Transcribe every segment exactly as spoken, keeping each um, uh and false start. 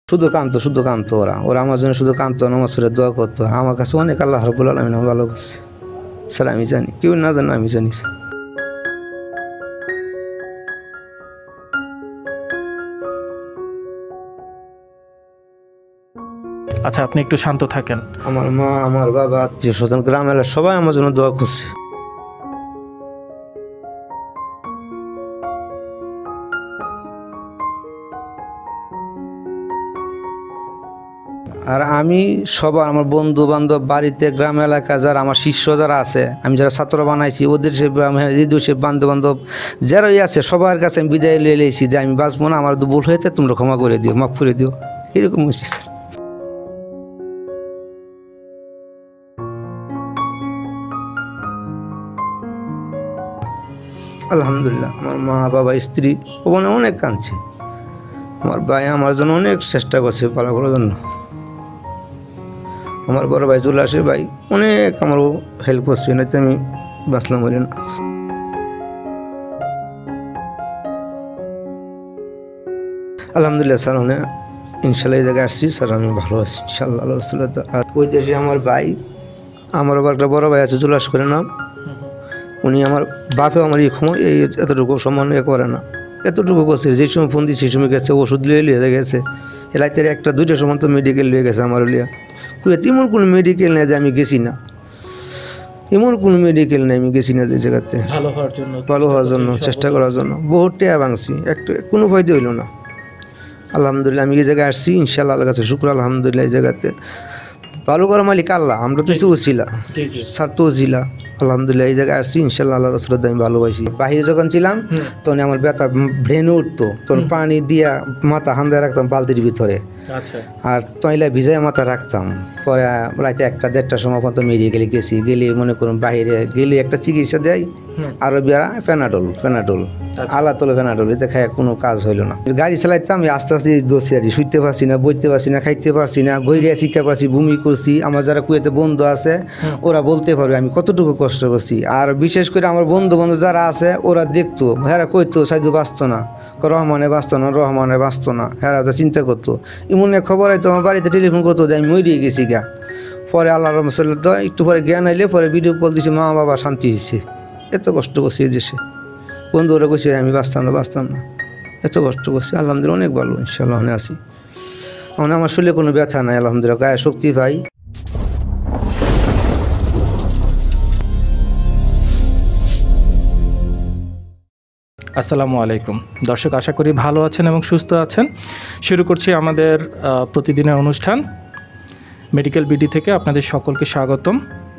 শুধু কান্ত শুধু কান্ত ওরা ওরা আমার জন্য শুধু কান্ত নামাজ পড়ে দোয়া করতো আমার কাছে অনেক আল্লাহ রাব্বুল আলামিন ভালো করছে স্যার আমি জানি কেউ না জানে আমি জানি আচ্ছা আপনি একটু শান্ত থাকেন। আমার মা আমার বাবা আত্মীয় স্বজন গ্রাম এলাকার সবাই আমার জন্য দোয়া করছে। আর আমি সবার আমার বন্ধু বান্ধব বাড়িতে গ্রাম এলাকা যারা আমার শিষ্য যারা আছে আমি যারা ছাত্র বানাইছি ওদের সে সে বান্ধব বান্ধব যারাই আছে সবার কাছে আমি বিদায় লিয়ে লিয়েছি যে আমি বাঁচবো না, আমার ভুল হয়েছে তোমরা ক্ষমা করে দিও, মাফ করে দিও, এরকম হয়েছি। আলহামদুলিল্লাহ আমার মা বাবা স্ত্রী ওখানে অনেক কাঁদছে, আমার ভাই আমার জন্য অনেক চেষ্টা করছে পালা করার জন্য, আমার বড় ভাই চলে আসে ভাই অনেক আমারও হেল্প করছে, নাইতে আমি বাঁচলাম বলি না। আলহামদুলিল্লাহ স্যার অনেক ইনশাল্লাহ এই জায়গায় আসছি স্যার আমি ভালো আছি ইনশাল্লাহ আল্লাহ রাসূলের দোয়া। আর ওই দেশে আমার ভাই আমার আবার একটা বড় ভাই আছে চলে আস করে নাম, উনি আমার বাপেও আমার এই সময় এই এতটুকু সম্মান এ করে না, এতটুকু করছে যে সময় ফোন দিই সেই সময় গেছে ওষুধ লিয়ে লিয়ে গেছে, রাতের একটা দুইটার সময় তো মেডিকেল লিয়ে গেছে আমার লিয়া। এমন কোনো মেডিকেল নেই যে আমি গেছি না, এমন কোনো মেডিকেল নেই আমি গেছি না যে জায়গাতে ভালো হওয়ার জন্য ভালো হওয়ার জন্য চেষ্টা করার জন্য বহুত টেয়া ভাঙছি, একটু কোনো ফায়দা হইল না। আলহামদুলিল্লাহ আমি এই জায়গায় আসছি ইনশাআল্লাহ আল্লাহর কাছে শুকর আলহামদুলিল্লাহ এই জায়গাতে ভালো করা মালিক আল্লাহ, আমরা তো ওসিলা স্যার তো ওসিলা আলহামদুলিল্লাহ এই জায়গায় আসছি ইনশাল্লাহ আল্লাহ রাসূলের দোয়ায় আমি ভালোবাসি। বাহিরে যখন ছিলাম তখন আমার ব্যথা ব্রেনে উঠতো, তখন পানি দিয়া মাথা হান্দায় রাখতাম বালতির ভিতরে, আর তৈলা ভিজাই মাথা রাখতাম। পরে রাতে একটা দেড়টার সময় পর্যন্ত মেডিকেলে গেছি, গেলে মনে করুন বাহিরে গেলে একটা চিকিৎসা দেয় আরো বিয়ারা ফেনাডোল ফেনাডোল আল্লাহ তোলে ফেনাডোল, এতে খায় কোনো কাজ হইল না। গাড়ি চালাইতাম আমি আস্তে আস্তে দোষী আর শুইতে পারছি না, বইতে পারছি না, খাইতে পারছি না, গইরিয়া শিক্ষা পারছি, বমি করছি। আমার যারা কুয়েতে বন্ধু আছে ওরা বলতে পারবে আমি কতটুকু কষ্ট করছি। আর বিশেষ করে আমার বন্ধু বান্ধব যারা আছে ওরা দেখতো হেরা কইতো সাইদু বাঁচতো না, রহমানে বাঁচতো না, রহমানে বাঁচতো না, হেরা তো চিন্তা করতো। এমন এক খবর হয়তো আমার বাড়িতে টেলিফোন করতো যে আমি মরিয়ে গেছি গা। পরে আল্লাহ রহমতুল্লাহ একটু পরে জ্ঞান আইলে পরে ভিডিও কল দিছি, মা বাবা শান্তি হয়েছে। এত কষ্ট করছি এই দেশে, বন্ধুরা কইছে আমি বাঁচতাম না বাঁচতাম না, এত কষ্ট করছি। আলহামদুলিল্লাহ অনেক ভালো ইনশাআল্লাহ অনেক আছি, মানে আমার শরীরে কোনো ব্যথা নাই আলহামদুলিল্লাহ, গায়ে শক্তি পাই। আসসালামু আলাইকুম দর্শক, আশা করি ভালো আছেন এবং সুস্থ আছেন। শুরু করছি আমাদের প্রতিদিনের অনুষ্ঠান মেডিকেল বিডি থেকে। আপনাদের সকলকে স্বাগতম।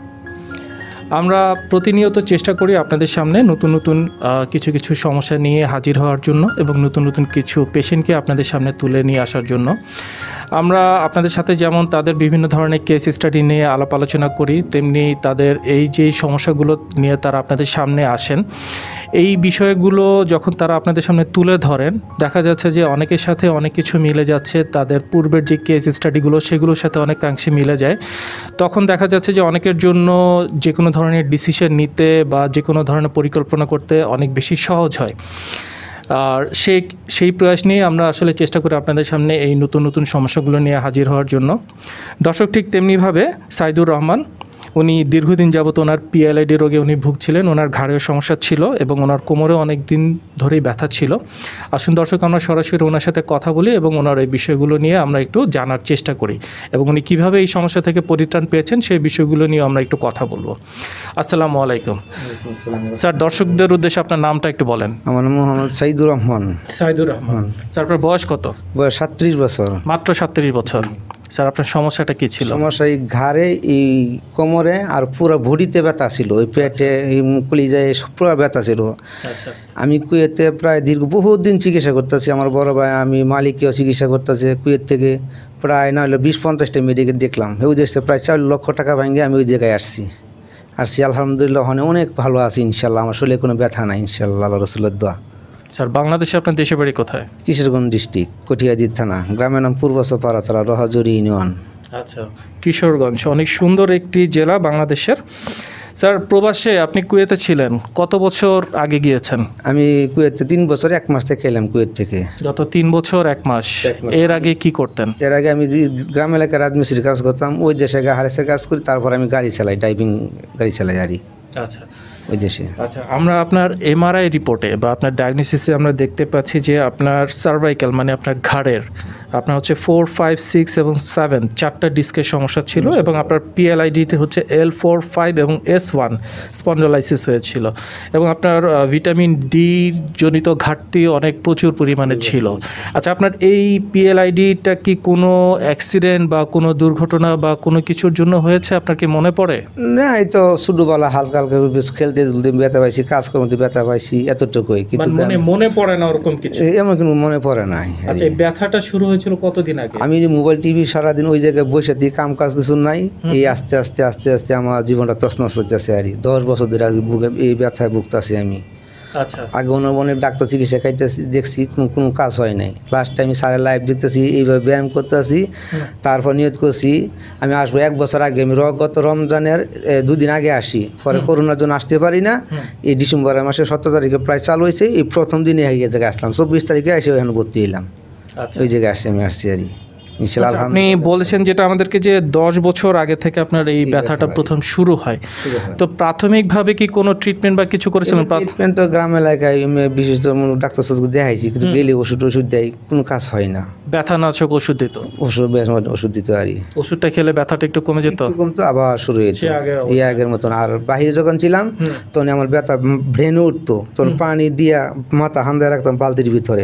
আমরা প্রতিনিয়ত চেষ্টা করি আপনাদের সামনে নতুন নতুন কিছু কিছু সমস্যা নিয়ে হাজির হওয়ার জন্য এবং নতুন নতুন কিছু পেশেন্টকে আপনাদের সামনে তুলে নিয়ে আসার জন্য। আমরা আপনাদের সাথে যেমন তাদের বিভিন্ন ধরনের কেস স্টাডি নিয়ে আলাপ আলোচনা করি, তেমনি তাদের এই যে সমস্যাগুলো নিয়ে তারা আপনাদের সামনে আসেন, এই বিষয়গুলো যখন তারা আপনাদের সামনে তুলে ধরেন দেখা যাচ্ছে যে অনেকের সাথে অনেক কিছু মিলে যাচ্ছে, তাদের পূর্বের যে কেস স্টাডিগুলো সেগুলোর সাথে অনেকাংশে মিলে যায়। তখন দেখা যাচ্ছে যে অনেকের জন্য যে কোনো ধরনের ডিসিশন নিতে বা যে কোনো ধরনের পরিকল্পনা করতে অনেক বেশি সহজ হয়। আর সেই সেই প্রয়াস নিয়ে আমরা আসলে চেষ্টা করি আপনাদের সামনে এই নতুন নতুন সমস্যাগুলো নিয়ে হাজির হওয়ার জন্য। দর্শক ঠিক তেমনিভাবে সাইদুর রহমান, উনি দীর্ঘদিন যাবত ওনার পিএলআইডি রোগে উনি ভুগছিলেন, ওনার ঘাড়ের সমস্যা ছিল এবং ওনার কোমরেও অনেক দিন ধরেই ব্যথা ছিল। আসুন দর্শক আমরা সরাসরি ওনার সাথে কথা বলি এবং ওনার এই বিষয়গুলো নিয়ে আমরা একটু জানার চেষ্টা করি এবং উনি কীভাবে এই সমস্যা থেকে পরিত্রাণ পেয়েছেন সেই বিষয়গুলো নিয়ে আমরা একটু কথা বলবো। আসসালামু আলাইকুম স্যার, দর্শকদের উদ্দেশ্যে আপনার নামটা একটু বলেন। আমার নাম মোহাম্মদ সাইদুর রহমান। সাইদুর রহমান স্যার, আপনার বয়স কত? বয়স সাতত্রিশ বছর। মাত্র সাতত্রিশ বছর। স্যার আপনার সমস্যাটা কী ছিল? সমস্যা এই ঘাড়ে, এই কোমরে আর পুরো বডিতে ব্যথা ছিল, ওই পেটে এই কলিজায় পুরো ব্যথা ছিল। আমি কুয়েতে প্রায় দীর্ঘ বহুত দিন চিকিৎসা করতেছি, আমার বড় ভাই আমি মালিককেও চিকিৎসা করতেছে কুয়েত থেকে প্রায় না হলে বিশ পঞ্চাশটা মেডিকেল দেখলাম। ওই দেশে প্রায় চার লক্ষ টাকা ভাঙিয়ে আমি ওই জায়গায় আসছি আসছি আলহামদুলিল্লাহ ওখানে অনেক ভালো আছি ইনশাল্লাহ, আমার শরীরে কোনো ব্যথা নাই ইনশাল্লাহ আল্লাহ রাসূলের দোয়া। স্যার বাংলাদেশে আপনার দেশের বাড়ি কোথায়? কিশোরগঞ্জ ডিস্ট্রিক্ট, কটিয়াদির থানা, গ্রামের নাম পূর্ব চপাড়াতলা, রহাজুরি ইউনিয়ন। আচ্ছা, কিশোরগঞ্জ অনেক সুন্দর একটি জেলা বাংলাদেশের। স্যার প্রবাসে আপনি কুয়েতে ছিলেন, কত বছর আগে গিয়েছেন? আমি কুয়েতে তিন বছর এক মাস থেকে এলাম কুয়েত থেকে। গত তিন বছর এক মাস। এক মাস। এর আগে কি করতেন? এর আগে আমি যে গ্রাম এলাকায় রাজমিস্ত্রির কাজ করতাম, ওই দেশে হারেসের কাজ করি, তারপর আমি গাড়ি চালাই, ড্রাইভিং গাড়ি চালাই আরই আচ্ছা ওই দেশে। আচ্ছা, আমরা আপনার এমআরআই রিপোর্টে বা আপনার ডায়াগনোসিসে আমরা দেখতে পাচ্ছি যে আপনার সার্ভাইকাল মানে আপনার ঘাড়ের আপনার হচ্ছে ফোর ফাইভ সিক্স এবং সেভেন চারটা ডিস্কের সমস্যা ছিল এবং আপনার পিএলআইডিতে হচ্ছে এল ফোর ফাইভ এবং এস ওয়ান স্পন্ডোলাইসিস হয়েছিল এবং আপনার ভিটামিন ডি জনিত ঘাটতি অনেক প্রচুর পরিমাণে ছিল। আচ্ছা, আপনার এই পিএলআইডিটা কি কোনো অ্যাক্সিডেন্ট বা কোনো দুর্ঘটনা বা কোনো কিছুর জন্য হয়েছে, আপনার কি মনে পড়ে? না, এই তো ছোটোবেলা হালকা হালকা বেশ খেলতে দুলতে ব্যথা পাইছি, কাজ করতে ব্যথা পাইছি, এতটুকুই। কিন্তু মানে মনে পড়ে না ওরকম কিছু? এমন কোনো মনে পড়ে নাই। আচ্ছা, এই ব্যথাটা শুরু হয়েছিল কতদিন আগে? আমি মোবাইল টিভি সারাদিন ওই জায়গায় বসে দিই, কাম কাজ কিছু নাই, এই আস্তে আস্তে আস্তে আস্তে আমার জীবনটা তছনছ হইতেছে আর দশ বছর ধরে বুকে এই ব্যথায় ভুগতেছি আমি। আচ্ছা, আগে অনেক অনেক ডাক্তার চিকিৎসা খাইতেছি, দেখছি কোনো কোনো কাজ হয় নাই। লাস্ট টাইম সারা লাইভ দেখতেছি, এইভাবে ব্যায়াম করতেছি, তারপর নিয়ত করছি আমি আসবো। এক বছর আগে আমি গত রমজানের দুদিন আগে আসি, পরে করোনার জন্য আসতে পারি না। এই ডিসেম্বরের মাসের সতেরো তারিখে প্রায় চালু হয়েছে, এই প্রথম দিনে এই জায়গায় আসলাম, চব্বিশ তারিখে এসে ওখানে ভর্তি হইলাম। ওই জায়গায় আসছি আমি আসছি আর আপনি বলেছেন যেটা আমাদেরকে যে দশ বছর আগে থেকে আপনার এই ব্যথাটা প্রথম শুরু হয়, তো প্রাথমিকভাবে কি কোনো ট্রিটমেন্ট বা কিছু করেছিলেন? ট্রিটমেন্ট তো গ্রাম এলাকায় বিশেষ ডাক্তার সাথে দেখাইছি, কিন্তু গেলে ওষুধ ওষুধ দেয়, কোনো কাজ হয় না। ব্যথানাশক ওষুধ দিত? ওষুধ ওষুধ দিত আর ওষুধটা খেলে ব্যথাটা একটু কমে যেত? কমতো, আবার শুরু হয়েছে এই আগের মতন। আর বাহিরে যখন ছিলাম তখন আমার ব্যথা ব্রেনে উঠতো, তখন পানি দিয়া মাথা হান্দায় রাখতাম বালতির ভিতরে,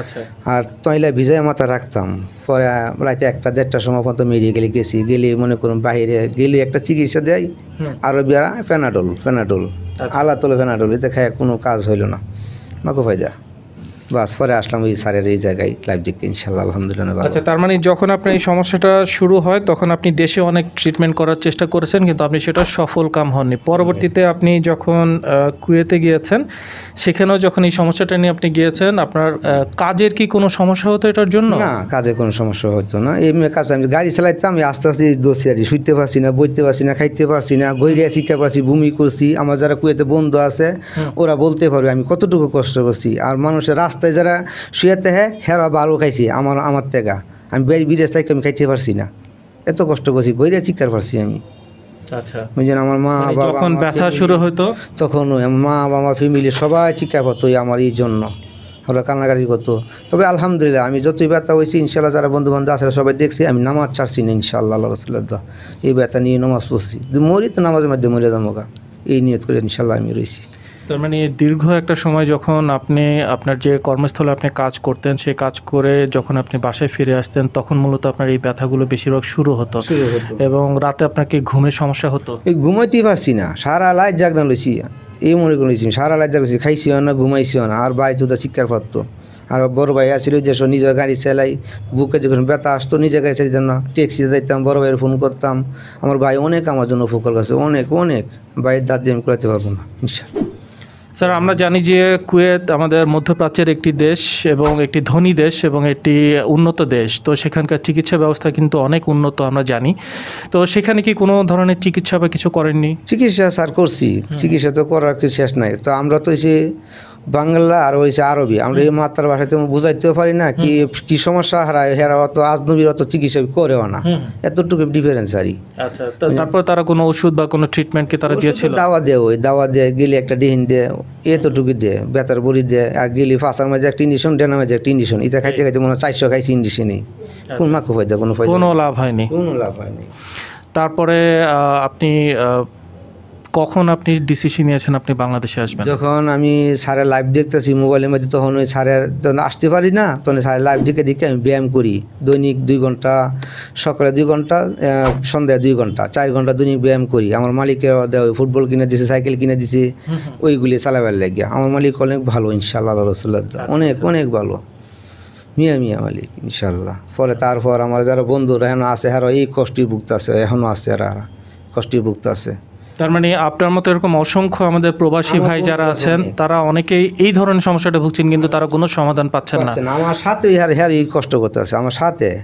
আর তৈলা ভিজায় মাথা রাখতাম। পরে রাতে একটা দেড়টার সময় পর্যন্ত মেরিয়ে গেলে গেছি, গেলে মনে করুন বাহিরে গেলে একটা চিকিৎসা দেয়, আরও বিয়ারা ফেনাডোল ফেনাডোল আল্লাহ তোলে ফেনাডোল, এতে খায় কোনো কাজ হইল না, মাকো ফায়দা। বাস পরে আসলাম এই স্যারের এই জায়গায় লাইভ দেখতে, ইনশাল্লাহ আলহামদুলিল্লাহ। আচ্ছা, তার মানে যখন আপনার এই সমস্যাটা শুরু হয় তখন আপনি দেশে অনেক ট্রিটমেন্ট করার চেষ্টা করেছেন, কিন্তু আপনি সেটা সফল কাম হননি। পরবর্তীতে আপনি যখন কুয়েতে গিয়েছেন, সেখানেও যখন এই সমস্যাটা নিয়ে আপনি গিয়েছেন, আপনার কাজের কি কোনো সমস্যা হতো এটার জন্য? না, কাজে কোনো সমস্যা হতো না। এমনি কাজ আমি গাড়ি চালাইতাম, আমি আস্তে আস্তে দোষী আর শুইতে পারছি না, বইতে পারছি না, খাইতে পারছি না, গইরিয়া শিখতে পারছি, বমি করছি। আমার যারা কুয়েতে বন্ধু আছে ওরা বলতে পারবে আমি কতটুকু কষ্ট করছি। আর মানুষের রাস্তায় যারা শুয়েতে হ্যাঁ হেরা ভালো খাইছি আমার আমার থেকে, আমি বিদেশ থেকে আমি খাইতে পারছি না, এত কষ্ট করছি, গইরিয়া শিক্ষার পারছি আমি। আচ্ছা, ওই জন্য আমার মা বাবা যখন ব্যথা শুরু হতো তখন ওই আমার মা বাবা ফ্যামিলি সবাই চিকিৎসা করতো আমার এই জন্য, ওরা কান্নাকাটি করতো। তবে আলহামদুলিল্লাহ আমি যতই ব্যথা হয়েছি ইনশাল্লাহ যারা বন্ধু বান্ধব আছে সবাই দেখছি, আমি নামাজ ছাড়ছি না ইনশাআল্লাহ, আল্লাহ রাসূলুল্লাহ এই ব্যথা নিয়ে নামাজ পড়ছি, মরি তো নামাজের মধ্যে মরে যাবো, এই নিয়ত করে ইনশাল্লাহ আমি রয়েছি। তার মানে দীর্ঘ একটা সময় যখন আপনি আপনার যে কর্মস্থলে আপনি কাজ করতেন, সেই কাজ করে যখন আপনি বাসায় ফিরে আসতেন, তখন মূলত আপনার এই ব্যথাগুলো বেশিরভাগ শুরু হতো এবং রাতে আপনার কি ঘুমের সমস্যা হতো? এই ঘুমাইতেই পারছি না, সারা লাইট জাগনা লইছি, এই মনে করেছি সারা লাইট জাগছি, খাইছিও না, ঘুমাইছিও না, আর বাড়িতে তো চিৎকার পারতো। আর বড় ভাই আসছিল যে নিজের গাড়ি চালাই, বুকে যখন ব্যথা আসতো নিজের গাড়ি চাইতাম না, ট্যাক্সিতে যাইতাম, বড় ভাইয়ের ফোন করতাম। আমার ভাই অনেক আমার জন্য উপকার করছে, অনেক অনেক। ভাইয়ের দাঁত দিয়ে আমি করাতে পারবো না ইনশাআল্লাহ। স্যার, আমরা জানি যে কুয়েত আমাদের মধ্যপ্রাচ্যের একটি দেশ এবং একটি ধনী দেশ এবং একটি উন্নত দেশ, তো সেখানকার চিকিৎসা ব্যবস্থা কিন্তু অনেক উন্নত আমরা জানি। তো সেখানে কি কোনো ধরনের চিকিৎসা বা কিছু করেননি? চিকিৎসা স্যার করছি, চিকিৎসা তো করার কিছু শেষ নাই। তো আমরা তো এসে বাংলা আর হয়েছে আরবি, আমরা এই মাত্রার ভাষায় তো বুঝাইতেও পারি না কি কি সমস্যা হারায়, হেরা অত আজনবীর অত চিকিৎসা করেও না, এতটুকু ডিফারেন্স আরই। আচ্ছা, তারপর তারা কোনো ওষুধ বা কোনো ট্রিটমেন্ট কি তারা দিয়েছিল? দাওয়া দেয়, ওই দাওয়া দেয়, গেলে একটা ডিহিন দেয়, এতটুকু দেয়, বেতার বড়ি দেয়, আর গেলি ফাঁসার মাঝে একটা ইঞ্জেকশন, ডেনার মাঝে একটা ইঞ্জেকশন, এটা খাইতে খাইতে মনে হয় চারশো খাইছি ইঞ্জেকশনই, কোন মাকু ফায়দা, কোনো ফায়দা, কোনো লাভ হয়নি, কোনো লাভ হয়নি। তারপরে আপনি কখন আপনি ডিসিশন নিয়েছেন আপনি বাংলাদেশে আসবেন? যখন আমি স্যারের লাইভ দেখতেছি মোবাইলের মধ্যে, তখন ওই স্যারের তখন আসতে পারি না, তখন স্যারের লাইভ দেখে দেখে আমি ব্যায়াম করি দৈনিক দুই ঘন্টা, সকালে দুই ঘন্টা, সন্ধ্যায় দুই ঘন্টা, চার ঘন্টা দৈনিক ব্যায়াম করি। আমার মালিকের দেয় ফুটবল কিনে দিছে, সাইকেল কিনে দিছে, ওইগুলি চালাবার লাগিয়া। আমার মালিক অনেক ভালো ইনশাআল্লাহ, রাসূলুল্লাহ অনেক অনেক ভালো, মিয়া মিয়া মালিক ইনশাআল্লাহ। পরে তারপর আমার যারা বন্ধুরা এখনও আছে, আর এই কষ্টের ভুক্ত আছে, এখনও আছে, আর কষ্টের ভুক্ত আছে। তার মানে আপনার মতো এরকম অসংখ্য আমাদের প্রবাসী ভাই যারা আছেন, তারা অনেকেই এই ধরনের সমস্যাটা ভুগছেন, কিন্তু তারা কোনো সমাধান পাচ্ছেন না। আমার সাথে হ্যার হ্যার এই কষ্ট করতে আছে, আমার সাথে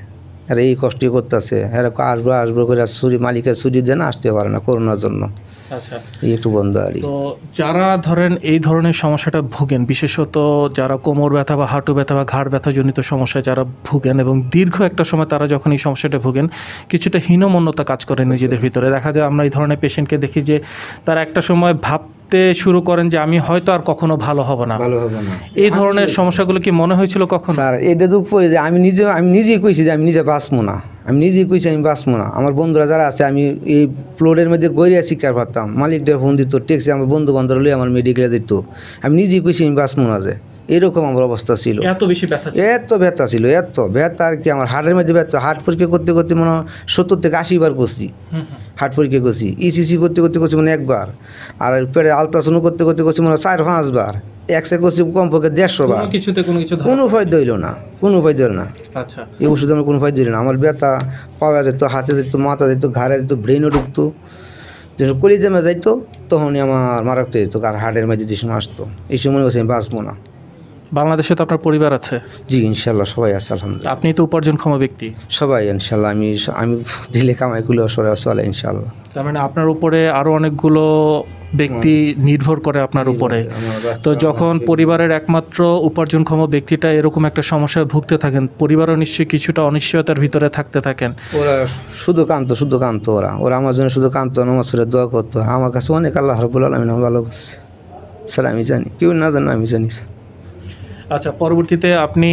আর এই কষ্টই করতেছে, এরকম আসবো আসবো করে ছুরি মালিকের ছুরি দেন আসতে পারে না করোনার জন্য। আচ্ছা, এই একটু বন্ধ আর তো যারা ধরেন এই ধরনের সমস্যাটা ভোগেন, বিশেষত যারা কোমর ব্যথা বা হাঁটু ব্যথা বা ঘাড় ব্যথা জনিত সমস্যায় যারা ভোগেন এবং দীর্ঘ একটা সময় তারা যখন এই সমস্যাটা ভোগেন, কিছুটা হীনমন্যতা কাজ করে নিজেদের ভিতরে। দেখা যায় আমরা এই ধরনের পেশেন্টকে দেখি যে তারা একটা সময় ভাবতে শুরু করেন যে আমি হয়তো আর কখনো ভালো হব না, ভালো হবে না। এই ধরনের সমস্যাগুলো কি মনে হয়েছিল কখন? স্যার এটা তো পরে যে আমি নিজে আমি নিজেই কইছি যে আমি নিজে বাঁচবো না, আমি নিজেই কইছি আমি বাঁচবো না। আমার বন্ধুরা যারা আছে আমি এই ফ্লোরের মধ্যে গড়িয়া শিকার পারতাম, মালিকটা ফোন দিত, ট্যাক্সি আমার বন্ধু বান্ধব লই আমার মেডিকেলে দিত, আমি নিজেই কইছি আমি বাঁচবো না। যে এরকম আমার অবস্থা ছিল, এত বেশি ব্যথা ছিল? এত ব্যথা ছিল, এত ব্যথা আর কি। আমার হার্টের মধ্যে ব্যথা, হার্ট পরীক্ষা করতে করতে মনে হয় সত্তর থেকে আশি বার করছি হার্ট পরীক্ষা করছি, ইসিসি করতে করতে করছি মানে একবার, আর পেটে আলট্রাসাউন্ড করতে করতে করছি মানে চার পাঁচবার, এক্সরে করছি কমপক্ষে দেড়শো বার, কিছুতে কোনো কিছু কোনো ফায়দা হইল না, কোনো ফায়দা হইল না। আচ্ছা, এই ওষুধ আমার কোনো ফায়দা হইল না। আমার ব্যথা পাওয়া যেত, হাতে যেত, মাথা যেত, ঘাড়ে যেত, ব্রেনও ঢুকতো, যখন কলিজামে যাইতো তখনই আমার মারাত্মক যেত, আর হার্টের মধ্যে যে সময় আসতো এই সময় মনে করছি আমি বাঁচবো না। বাংলাদেশে তো আপনার পরিবার আছে? জি ইনশাল্লাহ সবাই আছে আলহামদুলিল্লাহ। আপনি তো উপার্জনক্ষম ব্যক্তি? সবাই ইনশাল্লাহ, আমি আমি দিলে কামাই গুলো সরে চলে ইনশাল্লাহ। তার মানে আপনার উপরে আরও অনেকগুলো ব্যক্তি নির্ভর করে আপনার উপরে। তো যখন পরিবারের একমাত্র উপার্জনক্ষম ব্যক্তিটা এরকম একটা সমস্যায় ভুগতে থাকেন, পরিবারও নিশ্চয়ই কিছুটা অনিশ্চয়তার ভিতরে থাকতে থাকেন। ওরা শুধু কাঁদতো, শুধু কাঁদতো, ওরা ওরা আমার জন্য শুধু কাঁদতো, নামাজ পড়ে দোয়া করতো। আমার কাছে অনেক আল্লাহ রাব্বুল আলামিন আমার ভালোবাসে স্যার, আমি জানি, কেউ না জানে আমি জানি। আচ্ছা, পরবর্তীতে আপনি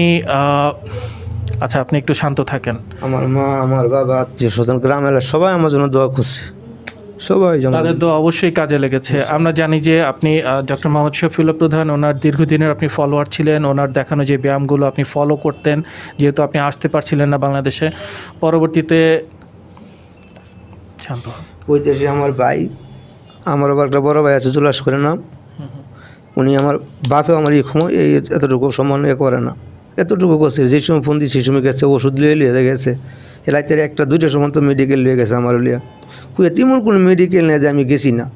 আচ্ছা আপনি একটু শান্ত থাকেন। আমার মা, আমার বাবা, আত্মীয় স্বজন, গ্রাম এলাকা সবাই আমার জন্য দোয়া করছে, সবাই তাদের তো অবশ্যই কাজে লেগেছে। আমরা জানি যে আপনি ডক্টর মোহাম্মদ শফিউল্লাহ প্রধান, ওনার দীর্ঘদিনের আপনি ফলোয়ার ছিলেন, ওনার দেখানো যে ব্যায়ামগুলো আপনি ফলো করতেন, যেহেতু আপনি আসতে পারছিলেন না বাংলাদেশে। পরবর্তীতে শান্ত ওই দেশে আমার ভাই, আমার আবার একটা বড় ভাই আছে জুলাস করে নাম, উনি আমার বাপে আমার এই সময় এই এতটুকু সম্মান এ করে না, এতটুকু করছে। যে সময় ফোন দিই সেই সময় গেছে, ওষুধ লিয়ে লিয়ে গেছে, এ রাতের একটা দুইটার সময় তো মেডিকেল লিয়ে গেছে আমার লিয়া। কুয়েতে এমন কোনো মেডিকেল নেই যে আমি গেছি না,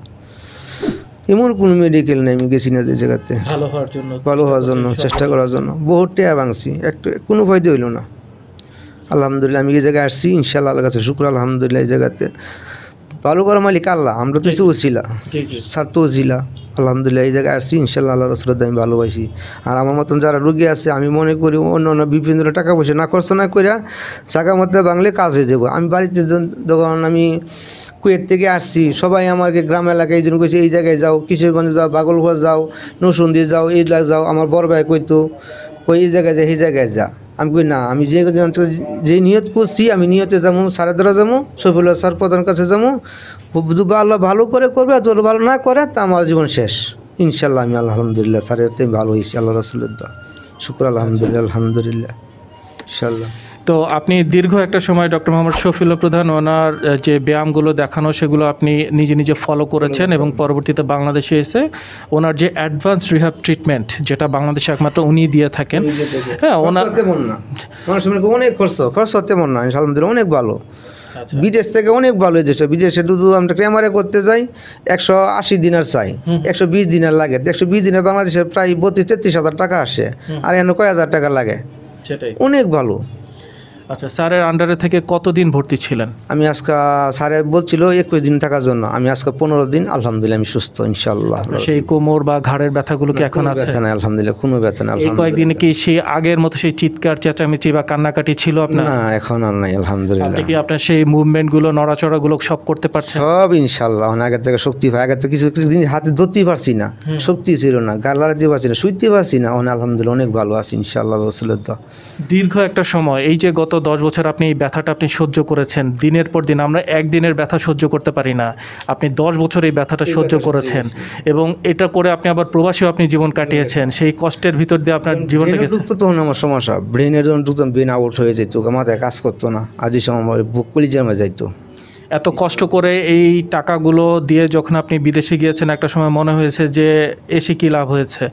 এমন কোনো মেডিকেল নেই আমি গেছি না যে জায়গাতে ভালো হওয়ার জন্য ভালো হওয়ার জন্য চেষ্টা করার জন্য। বহুত টেয়া ভাঙছি, একটু কোনো ফায়দা হইল না। আলহামদুলিল্লাহ আমি এই জায়গায় আসছি ইনশাল্লাহ, আল্লাহর কাছে শুক্র আলহামদুলিল্লাহ। এই জায়গাতে ভালো করা মালিক আল্লাহ, আমরা তো কিছু উছিলা স্যার, তো উছিলা আলহামদুলিল্লাহ। এই জায়গায় আসছি ইনশাল্লাহ, আল্লাহ রসুলের আমি ভালোবাসি। আর আমার মতন যারা রোগী আছে, আমি মনে করি অন্য অন্য বিভিন্ন টাকা পয়সা না খরচ না করে জায়গা মধ্যে বাংলে কাজ হয়ে যাবো। আমি বাড়িতে যখন আমি কুয়েত থেকে আসছি, সবাই আমাকে গ্রাম এলাকায় এই জন্য কইছে এই জায়গায় যাও, কিশোরগঞ্জে যাও, বাগলঘর যাও, নরসিংদী যাও, এইগুলা যাও। আমার বড় ভাই কইতো কই এই জায়গায় যা, এই জায়গায় যা। আমি কই না, আমি যে যে নিয়ত করছি আমি নিয়তে যাবো, সাড়ে ধরা যাবো, শফিউল্লাহ স্যার প্রধান কাছে যাবো। আল্লাহ ভালো করে করবে, আর তোর ভালো না করে তা আমার জীবন শেষ ইনশাল্লাহ। আমি আলহামদুলিল্লাহ স্যারের আমি ভালো হয়েছি, আল্লাহ রসুলের দা শুক্র আলহামদুলিল্লাহ, আলহামদুলিল্লাহ ইনশাল্লাহ। তো আপনি দীর্ঘ একটা সময় ডক্টর মোহাম্মদ শফিউল্লাহ প্রধান ওনার যে ব্যায়ামগুলো দেখানো সেগুলো আপনি নিজে নিজে ফলো করেছেন এবং পরবর্তীতে বাংলাদেশে এসে ওনার যে অ্যাডভান্স রিহ্যাব ট্রিটমেন্ট, যেটা বাংলাদেশে একমাত্র উনি দিয়ে থাকেন। হ্যাঁ, ওনার তেমন না, মানুষ অনেক খরচ খরচ তেমন না, আলহামদুলিল্লাহ অনেক ভালো। বিদেশ থেকে অনেক ভালো হয়েছে, বিদেশে শুধু আমরা ক্যামেরা করতে যাই একশো আশি দিনের চাই, একশো বিশ দিনের লাগে। একশো বিশ দিনে বাংলাদেশের প্রায় বত্রিশ তেত্রিশ হাজার টাকা আসে, আর এনে কয় হাজার টাকা লাগে, সেটাই অনেক ভালো। আচ্ছা, স্যারের আন্ডারে থেকে কতদিন ভর্তি ছিলেন? আমি আজকে স্যারে বলছিল একুশ দিন থাকার জন্য, আমি আজকে পনেরো দিন আলহামদুলিল্লাহ আমি সুস্থ ইনশাল্লাহ। সেই কোমর বা ঘাড়ের ব্যথাগুলো কি এখন আছে? ব্যথা নাই আলহামদুলিল্লাহ, কোনো ব্যথা নাই। এই কয়েকদিনে কি সেই আগের মতো সেই চিৎকার চেঁচামেচি বা কান্নাকাটি ছিল আপনার? না, এখন আর নাই আলহামদুলিল্লাহ। আপনি কি আপনার সেই মুভমেন্টগুলো, নড়াচড়াগুলো সব করতে পারছেন? সব ইনশাল্লাহ, আগের থেকে শক্তি পাই। আগের থেকে কিছু কিছু জিনিস হাতে ধরতেই পারছি না, শক্তি ছিল না, গাল লাড়াতে পারছি না, শুইতে পারছি না। এখন আলহামদুলিল্লাহ অনেক ভালো আছি ইনশাল্লাহ রসুলের দোয়া। দীর্ঘ একটা সময়, এই যে গত দশ বছর আপনি এই ব্যথাটা আপনি সহ্য করেছেন দিনের পর দিন, আমরা একদিনের ব্যথা সহ্য করতে পারি না, আপনি দশ বছর এই ব্যথাটা সহ্য করেছেন এবং এটা করে আপনি আবার প্রবাসীও আপনি জীবন কাটিয়েছেন। সেই কষ্টের ভিতর দিয়ে আপনার জীবনটা গেছে। তখন আমার সমস্যা ব্রেনের যখন ঢুকতাম, ব্রেন আউট হয়ে যেত, মাথায় কাজ করতো না, আজ এই সময় আমার বুক কলিজার মধ্যে যাইতো। এত কষ্ট করে এই টাকাগুলো দিয়ে যখন আপনি বিদেশে গিয়েছেন, একটা সময় মনে হয়েছে যে এসে কী লাভ হয়েছে,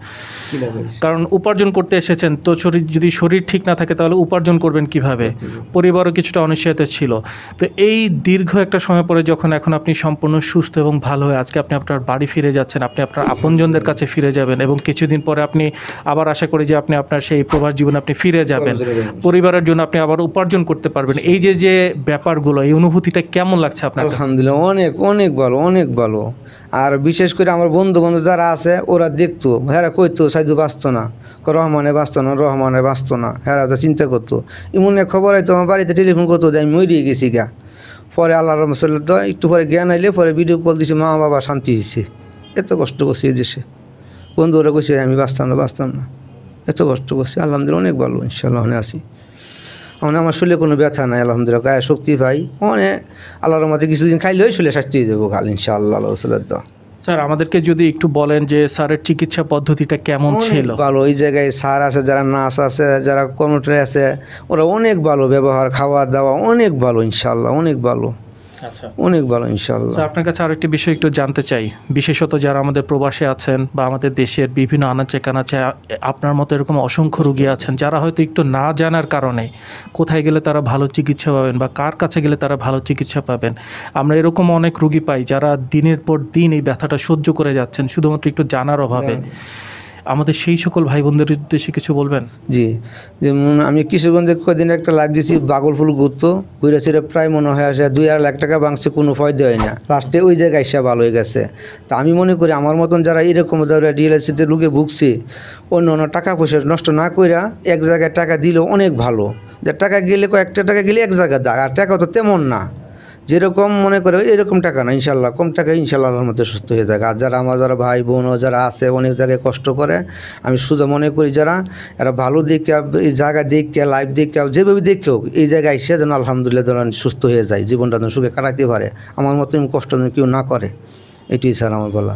কারণ উপার্জন করতে এসেছেন, তো শরীর যদি শরীর ঠিক না থাকে তাহলে উপার্জন করবেন কিভাবে, পরিবারও কিছুটা অনিশ্চয়তা ছিল। তো এই দীর্ঘ একটা সময় পরে যখন এখন আপনি সম্পূর্ণ সুস্থ এবং ভালো হয়ে আজকে আপনি আপনার বাড়ি ফিরে যাচ্ছেন, আপনি আপনার আপনজনদের কাছে ফিরে যাবেন এবং কিছুদিন পরে আপনি আবার আশা করি যে আপনি আপনার সেই প্রবাস জীবনে আপনি ফিরে যাবেন, পরিবারের জন্য আপনি আবার উপার্জন করতে পারবেন। এই যে যে ব্যাপারগুলো, এই অনুভূতিটা কেমন লাগছে আপনার? আলহামদুলিল্লাহ অনেক অনেক ভালো, অনেক ভালো। আর বিশেষ করে আমার বন্ধু বান্ধব যারা আছে ওরা দেখতো, হ্যাঁ কইতো সাইদু বাঁচত না, রহমানে বাঁচত না, রহমানে বাঁচত না, হ্যাঁ তো চিন্তা করতো। এমন এক খবর হয়তো আমার বাড়িতে টেলিফোন করতো যে আমি মরিয়ে গেছি গা। পরে আল্লাহ রহমতুল্লাহ তো একটু পরে জ্ঞান আইলে পরে ভিডিও কল দিছে, মা বাবা শান্তি হয়েছে। এত কষ্ট করছি এই দেশে, বন্ধুরা কইছে আমি বাঁচতাম না বাঁচতাম না, এত কষ্ট করছি। আলহামদুলিল্লাহ অনেক ভালো, ইনশাল্লাহ অনেক আছি। মানে আমার শরীরে কোনো ব্যথা নাই, আলহামদুলিল্লাহ গায়ে শক্তি পাই অনেক। আল্লাহর মধ্যে কিছুদিন খাইলেই শরীরে স্বাস্থ্য হয়ে যাবো কাল ইনশাআল্লাহ রসুলের দোয়া। স্যার আমাদেরকে যদি একটু বলেন যে স্যারের চিকিৎসা পদ্ধতিটা কেমন ছিল? ভালো, ওই জায়গায় স্যার আছে, যারা নার্স আছে, যারা কর্মচারী আছে, ওরা অনেক ভালো ব্যবহার, খাওয়া দাওয়া অনেক ভালো ইনশাআল্লাহ, অনেক ভালো। আচ্ছা, অনেক ভালো ইনশাআল্লাহ। স্যার আপনার কাছে আরেকটি বিষয় একটু জানতে চাই, বিশেষত যারা আমাদের প্রবাসে আছেন বা আমাদের দেশের বিভিন্ন আনাচে কানাচে আপনার মতো এরকম অসংখ্য রোগী আছেন যারা হয়তো একটু না জানার কারণে কোথায় গেলে তারা ভালো চিকিৎসা পাবেন বা কার কাছে গেলে তারা ভালো চিকিৎসা পাবেন। আমরা এরকম অনেক রোগী পাই যারা দিনের পর দিন এই ব্যথাটা সহ্য করে যাচ্ছেন শুধুমাত্র একটু জানার অভাবে। আমাদের সেই সকল ভাই বোনদের উদ্দেশ্যে কিছু বলবেন? জি, যেমন আমি কিশোরগঞ্জে কদিন একটা লাভ দিয়েছি, বাগলফুল ঘুরতো, ঘুরে ছিল প্রায় মনে হয় আসে দুই আড়াই লাখ টাকা ভাঙছে, কোনো ফয়দা হয় না। লাস্টে ওই জায়গায় এসে ভালো হয়ে গেছে। তা আমি মনে করি আমার মতন যারা এরকম ধরে ডিএলআইসিতে লুকে ভুগছে, অন্য অন্য টাকা পয়সা নষ্ট না কইরা এক জায়গায় টাকা দিলেও অনেক ভালো। যে টাকা গেলে কয়েকটা টাকা গেলে এক জায়গায় দাগ, আর টাকা তো তেমন না, যেরকম মনে করে এরকম টাকা না, ইনশাল্লাহ কম টাকা ইনশাল্লাহ আল্লাহর মধ্যে সুস্থ হয়ে থাকে। আর যারা আমার যারা ভাই বোন যারা আছে অনেক জায়গায় কষ্ট করে, আমি সোজা মনে করি যারা এরা ভালো দেখে এই জায়গা দেখে লাইভ দেখে যেভাবে দেখেও এই জায়গায় এসে যেন আলহামদুলিল্লাহ যেন সুস্থ হয়ে যায়, জীবনটা যেন সুখে কাটাতে পারে, আমার মতো কষ্ট যেন কেউ না করে, এটাই স্যার আমার বলা।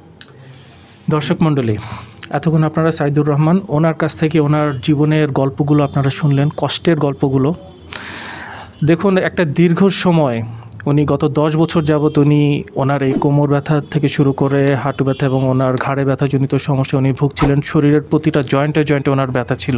দর্শক মণ্ডলী, এতক্ষণ আপনারা সাইদুর রহমান ওনার কাছ থেকে ওনার জীবনের গল্পগুলো আপনারা শুনলেন, কষ্টের গল্পগুলো। দেখুন, একটা দীর্ঘ সময় উনি গত দশ বছর যাবৎ উনি ওনার এই কোমর ব্যথা থেকে শুরু করে হাঁটু ব্যথা এবং ওনার ঘাড়ে ব্যথাজনিত সমস্যা উনি ভুগছিলেন। শরীরের প্রতিটা জয়েন্টে জয়েন্টে ওনার ব্যথা ছিল।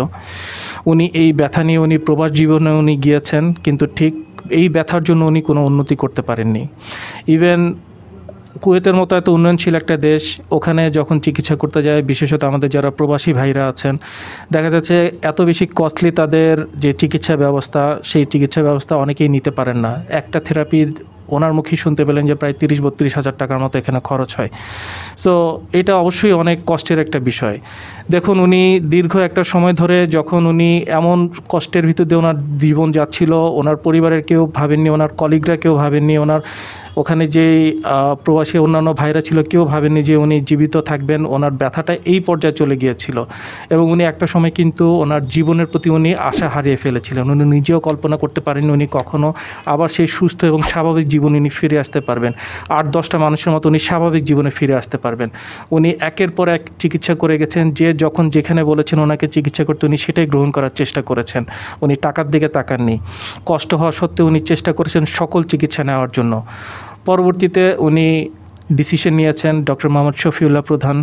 উনি এই ব্যথা নিয়ে উনি প্রবাস জীবনে উনি গিয়েছেন, কিন্তু ঠিক এই ব্যথার জন্য উনি কোনো উন্নতি করতে পারেননি। ইভেন কুয়েতের মতো এত উন্নয়নশীল একটা দেশ, ওখানে যখন চিকিৎসা করতে যায়, বিশেষত আমাদের যারা প্রবাসী ভাইরা আছেন, দেখা যাচ্ছে এত বেশি কস্টলি তাদের যে চিকিৎসা ব্যবস্থা, সেই চিকিৎসা ব্যবস্থা অনেকেই নিতে পারেন না। একটা থেরাপি ওনার মুখেই শুনতে পেলেন যে প্রায় তিরিশ বত্রিশ হাজার টাকার মতো এখানে খরচ হয়। সো এটা অবশ্যই অনেক কষ্টের একটা বিষয়। দেখুন, উনি দীর্ঘ একটা সময় ধরে যখন উনি এমন কষ্টের ভিতর দিয়ে ওনার জীবন যাচ্ছিল, ওনার পরিবারের কেউ ভাবেননি, ওনার কলিগরা কেউ ভাবেননি, ওনার ওখানে যে প্রবাসী অন্যান্য ভাইরা ছিল কেউ ভাবেননি যে উনি জীবিত থাকবেন। ওনার ব্যথাটা এই পর্যায়ে চলে গিয়েছিল এবং উনি একটা সময় কিন্তু ওনার জীবনের প্রতি উনি আশা হারিয়ে ফেলেছিলেন। উনি নিজেও কল্পনা করতে পারেননি উনি কখনও আবার সেই সুস্থ এবং স্বাভাবিক জীবনে উনি ফিরে আসতে পারবেন, আট দশটা মানুষের মতো উনি স্বাভাবিক জীবনে ফিরে আসতে পারবেন। উনি একের পর এক চিকিৎসা করে গেছেন, যে যখন যেখানে বলেছেন ওনাকে চিকিৎসা করতে উনি সেটাই গ্রহণ করার চেষ্টা করেছেন। উনি টাকার দিকে তাকাননি, কষ্ট হওয়া সত্ত্বেও উনি চেষ্টা করেছেন সকল চিকিৎসা নেওয়ার জন্য। পরবর্তীতে উনি ডিসিশন নিয়েছেন ডক্টর মোহাম্মদ শফিউল্লাহ প্রধান,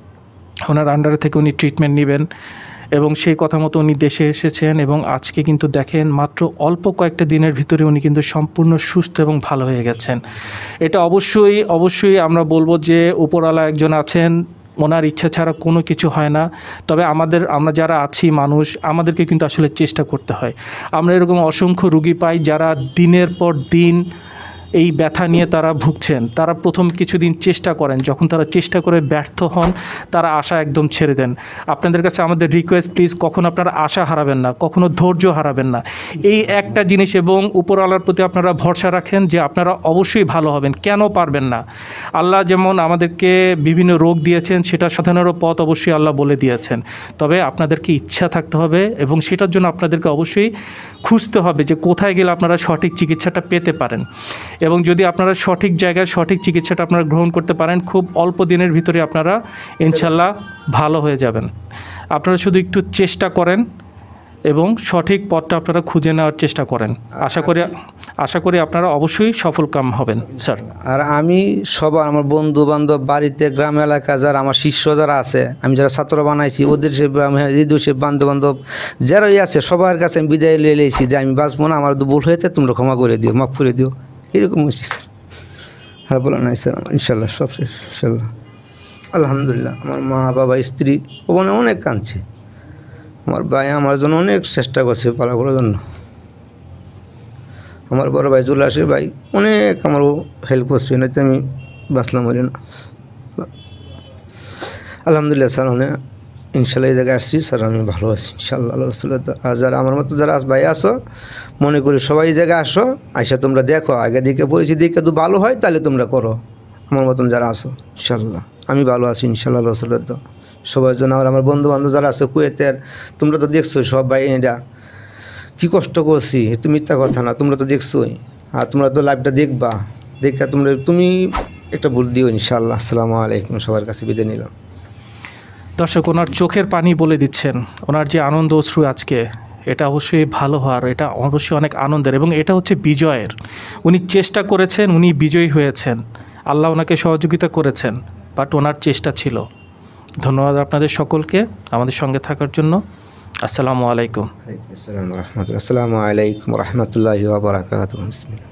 ওনার আন্ডারে থেকে উনি ট্রিটমেন্ট নেবেন এবং সেই কথা মতো উনি দেশে এসেছেন এবং আজকে কিন্তু দেখেন মাত্র অল্প কয়েকটা দিনের ভিতরে উনি কিন্তু সম্পূর্ণ সুস্থ এবং ভালো হয়ে গেছেন। এটা অবশ্যই অবশ্যই আমরা বলবো যে উপরওয়ালা একজন আছেন, ওনার ইচ্ছা ছাড়া কোনো কিছু হয় না। তবে আমাদের আমরা যারা আছি মানুষ, আমাদেরকে কিন্তু আসলে চেষ্টা করতে হয়। আমরা এরকম অসংখ্য রুগী পাই যারা দিনের পর দিন এই ব্যথা নিয়ে তারা ভুগছেন। তারা প্রথম কিছুদিন চেষ্টা করেন, যখন তারা চেষ্টা করে ব্যর্থ হন তারা আশা একদম ছেড়ে দেন। আপনাদের কাছে আমাদের রিকোয়েস্ট, প্লিজ কখনো আপনারা আশা হারাবেন না, কখনো ধৈর্য হারাবেন না। এই একটা জিনিস এবং উপরওয়ালার প্রতি আপনারা ভরসা রাখেন যে আপনারা অবশ্যই ভালো হবেন। কেন পারবেন না? আল্লাহ যেমন আমাদেরকে বিভিন্ন রোগ দিয়েছেন, সেটা সাধনেরও পথ অবশ্যই আল্লাহ বলে দিয়েছেন। তবে আপনাদেরকে ইচ্ছা থাকতে হবে এবং সেটার জন্য আপনাদেরকে অবশ্যই খুঁজতে হবে যে কোথায় গেলে আপনারা সঠিক চিকিৎসাটা পেতে পারেন। এবং যদি আপনারা সঠিক জায়গায় সঠিক চিকিৎসাটা আপনারা গ্রহণ করতে পারেন, খুব অল্প দিনের ভিতরে আপনারা ইনশাল্লাহ ভালো হয়ে যাবেন। আপনারা শুধু একটু চেষ্টা করেন এবং সঠিক পথটা আপনারা খুঁজে নেওয়ার চেষ্টা করেন। আশা করি আশা করি আপনারা অবশ্যই সফলকাম হবেন স্যার। আর আমি সবার আমার বন্ধু বান্ধব বাড়িতে গ্রাম এলাকা যারা আমার শিষ্য যারা আছে, আমি যারা ছাত্র বানাইছি ওদের সে হৃদয় সে বান্ধব বান্ধব যারাই আছে সবার কাছে আমি বিদায় লিয়ে লিয়েছি যে আমি বাঁচবো না, আমার ভুল হয়েছে তোমরা ক্ষমা করে দিও, মাফ করে দিও, এরকম হয়েছি স্যার। আর বলা নাই স্যার আমার ইনশাল্লাহ সব শেষ ইনশাল্লাহ আলহামদুলিল্লাহ। আমার মা বাবা স্ত্রী ওখানে অনেক কাঁদছে, আমার ভাই আমার জন্য অনেক চেষ্টা করছে পালা করার জন্য, আমার বড় ভাই চলে আসে ভাই অনেক আমারও হেল্প করছে, নাতে আমি বাঁচলাম হইল না। আলহামদুলিল্লাহ স্যার অনেক ইনশাল্লাহ এই জায়গায় আসছি স্যার, আমি ভালো আছি ইনশাল্লাহ আল্লাহ রসুল্লাহ। আর যারা আমার মতো যারা আস ভাই আসো, মনে করি সবাই এই জায়গায় আসো, আইসা তোমরা দেখো আগে দিকে পরিচিতি দিকে তো ভালো হয় তাহলে তোমরা করো, আমার মতন যারা আসো ইনশাল্লাহ আমি ভালো আছি ইনশাল্লাহ রসুল্লাহ। সবার জন্য আর আমার বন্ধু বান্ধব যারা আছে কুয়েতের, তোমরা তো দেখছো সব ভাই এটা কী কষ্ট করছি, এ তো মিথ্যা কথা না, তোমরা তো দেখছোই, আর তোমরা তো লাইভটা দেখবা, দেখা তোমরা তুমি একটা ভোট দিও ইনশাআল্লাহ। আসসালামু আলাইকুম, সবার কাছে বিদায় নিলাম। দর্শক, ওনার চোখের পানি বলে দিচ্ছেন, ওনার যে আনন্দ অশ্রু আজকে, এটা অবশ্যই ভালো হওয়ার, এটা অবশ্যই অনেক আনন্দের এবং এটা হচ্ছে বিজয়ের। উনি চেষ্টা করেছেন, উনি বিজয়ী হয়েছেন, আল্লাহ ওনাকে সহযোগিতা করেছেন, বাট ওনার চেষ্টা ছিল। ধন্যবাদ আপনাদের সকলকে আমাদের সঙ্গে থাকার জন্য। আসসালামু আলাইকুম। আসসালামু আলাইকুম রহমতুল্লাহ, আসসালামু আলাইকুম রহমতুল্লাহি ওয়া বারাকাতুহু। বিসমিল্লাহ।